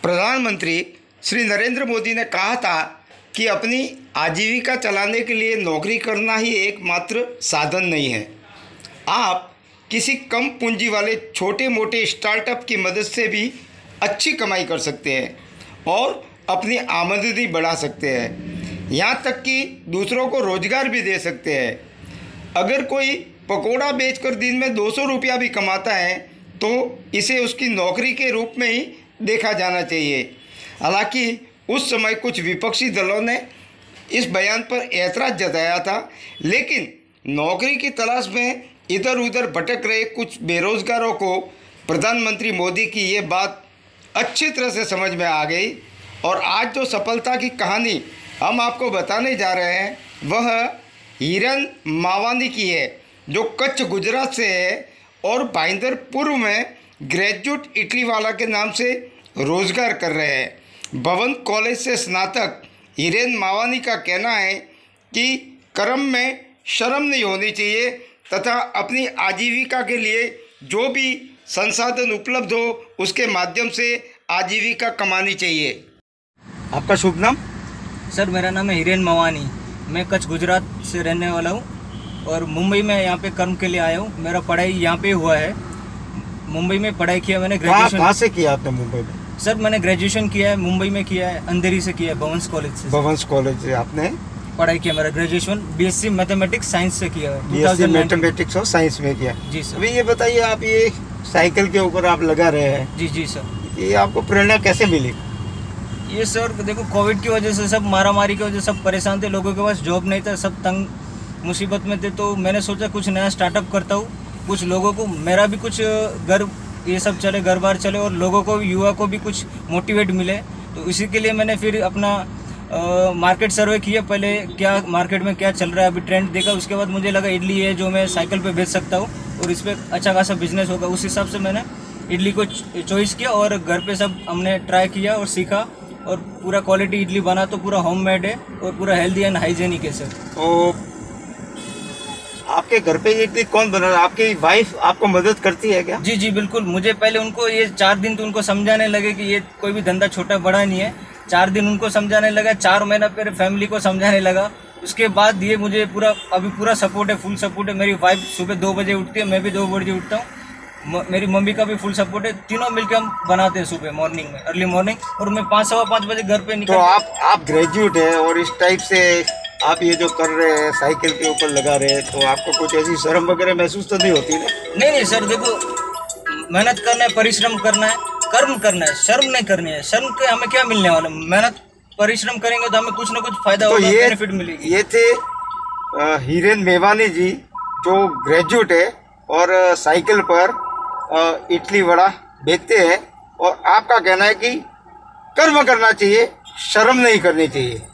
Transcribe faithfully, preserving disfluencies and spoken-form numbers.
प्रधानमंत्री श्री नरेंद्र मोदी ने कहा था कि अपनी आजीविका चलाने के लिए नौकरी करना ही एकमात्र साधन नहीं है। आप किसी कम पूंजी वाले छोटे मोटे स्टार्टअप की मदद से भी अच्छी कमाई कर सकते हैं और अपनी आमदनी बढ़ा सकते हैं। यहाँ तक कि दूसरों को रोज़गार भी दे सकते हैं। अगर कोई पकोड़ा बेचकर दिन में दो सौ रुपया भी कमाता है तो इसे उसकी नौकरी के रूप में ही देखा जाना चाहिए। हालांकि उस समय कुछ विपक्षी दलों ने इस बयान पर ऐतराज़ जताया था, लेकिन नौकरी की तलाश में इधर उधर भटक रहे कुछ बेरोज़गारों को प्रधानमंत्री मोदी की ये बात अच्छी तरह से समझ में आ गई और आज जो सफलता की कहानी हम आपको बताने जा रहे हैं वह हिरन मावानी की है, जो कच्छ गुजरात से है और भाईंदरपुर में ग्रेजुएट इटली वाला के नाम से रोज़गार कर रहे हैं। भवन कॉलेज से स्नातक हिरेन मावानी का कहना है कि कर्म में शर्म नहीं होनी चाहिए तथा अपनी आजीविका के लिए जो भी संसाधन उपलब्ध हो उसके माध्यम से आजीविका कमानी चाहिए। आपका शुभ नाम? सर, मेरा नाम है हिरेन मावानी। मैं कच्छ गुजरात से रहने वाला हूँ और मुंबई में यहाँ पे कर्म के लिए आया हूँ। मेरा पढ़ाई यहाँ पे हुआ है। मुंबई में पढ़ाई किया मैंने। ग्रेजुएशन कहाँ से किया आपने मुंबई में? सर, मैंने ग्रेजुएशन किया है मुंबई में, किया है अंधेरी से किया है, भवंस कॉलेज से। भवंस कॉलेज से आपने पढ़ाई किया। मेरा ग्रेजुएशन बीएससी मैथमेटिक्स साइंस से किया है। बीएससी मैथमेटिक्स और साइंस में किया। जी सर। अभी ये बताइए, आप ये साइकिल के ऊपर आप लगा रहे हैं। जी जी सर। ये आपको प्रेरणा कैसे मिली? ये सर देखो, कोविड की वजह से सब मारामारी की वजह से सब परेशान थे, लोगों के पास जॉब नहीं था, सब तंग मुसीबत में थे। तो मैंने सोचा कुछ नया स्टार्टअप करता हूँ, कुछ लोगों को, मेरा भी कुछ घर ये सब चले, घर बार चले और लोगों को, युवा को भी कुछ मोटिवेट मिले। तो इसी के लिए मैंने फिर अपना आ, मार्केट सर्वे किया। पहले क्या मार्केट में क्या चल रहा है, अभी ट्रेंड देखा। उसके बाद मुझे लगा इडली है जो मैं साइकिल पे बेच सकता हूँ और इस पर अच्छा खासा बिजनेस होगा। उस हिसाब से मैंने इडली को चॉइस किया और घर पे सब हमने ट्राई किया और सीखा और पूरा क्वालिटी इडली बना। तो पूरा होममेड है और पूरा हेल्दी एंड हाइजेनिक है सर। तो आपके घर पे ये इडली कौन बना रहा है? आपकी वाइफ आपको मदद करती है क्या? जी जी बिल्कुल। मुझे पहले उनको ये चार दिन तो उनको समझाने लगे कि ये कोई भी धंधा छोटा बड़ा नहीं है। चार दिन उनको समझाने लगा, चार महीना फिर फैमिली को समझाने लगा। उसके बाद ये मुझे पूरा अभी पूरा सपोर्ट है, फुल सपोर्ट है। मेरी वाइफ सुबह दो बजे उठती है, मैं भी दो बजे उठता हूँ। मेरी मम्मी का भी फुल सपोर्ट है। तीनों मिलकर हम बनाते हैं सुबह मॉर्निंग में, अर्ली मॉर्निंग। और मैं पाँच सवा पाँच बजे घर पे निकल। तो आप आप ग्रेजुएट है और इस टाइप से आप ये जो कर रहे हैं, साइकिल के ऊपर लगा रहे हैं, तो आपको कुछ ऐसी शर्म वगैरह महसूस तो नहीं होती ना? नहीं नहीं सर, देखो मेहनत करना है, परिश्रम करना है, कर्म करना है, शर्म नहीं करनी है। शर्म के हमें क्या मिलने वाला? मेहनत परिश्रम करेंगे तो हमें कुछ ना कुछ फायदा तो होगा, ये बेनिफिट मिलेगी। ये थे आ, हिरेन मेवानी जी, जो ग्रेजुएट है और साइकिल पर आ, इडली वड़ा बेचते हैं। और आपका कहना है कि कर्म करना चाहिए, शर्म नहीं करनी चाहिए।